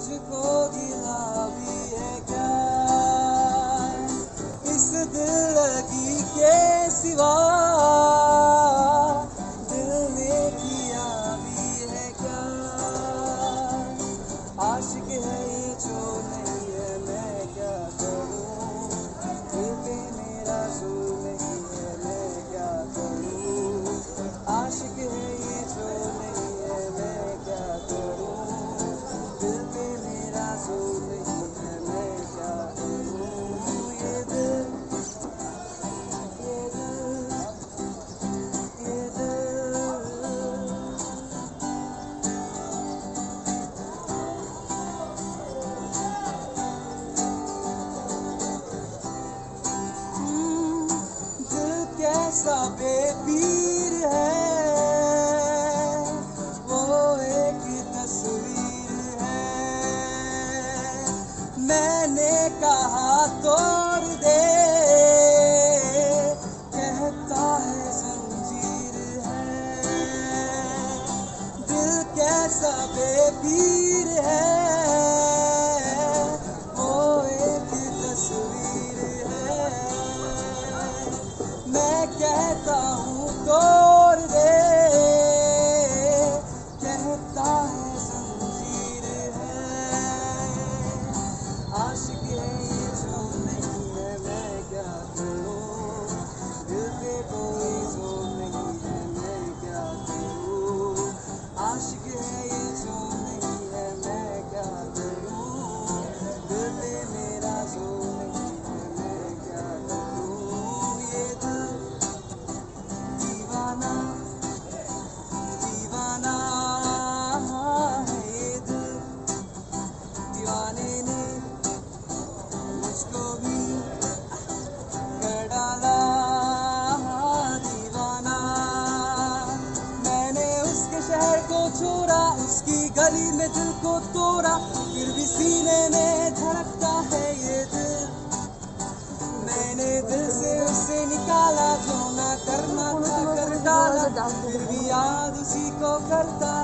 मुझको गिला भी है क्या इस दिल लगी के सिवा दिल ने किया भी है क्या आशिक है ये जो नहीं है मैं क्या करूं दिल पे मेरा जोर नहीं है मैं क्या करूं आशिक है ये जो नहीं है मैं क्या करूं दिल पे मेरा जोर नहीं है मैं क्या करूं ये दिल ये दिल ये दिल दिल कैसा बेपीर है वो एक तस्वीर है मैंने कहा तोड़ दे कहता है जंजीर है दिल कैसा बेपीर है वो एक तस्वीर है मैं कहता हूँ तोड़ दे कहता है जंजीर है आशिक है ये जो नहीं है मैं क्या करूँ दिल पे कोई जोर नहीं है मैं क्या करूँ आशिक है ये जो नहीं है मैं क्या करूँ दिल पे मेरा जोर नहीं है मैं क्या करूँ ये दिल दीवाना दीवाना है ये दिल दीवाने ने मुझको भी कर डाला दीवाना मैंने उसके शहर को छोड़ा उसकी गली में दिल को तोड़ा फिर भी सीने में धड़कता है ये दिल मैंने दिल से उसे निकाला जो ना करना था कर डाला फिर भी याद उसी को करता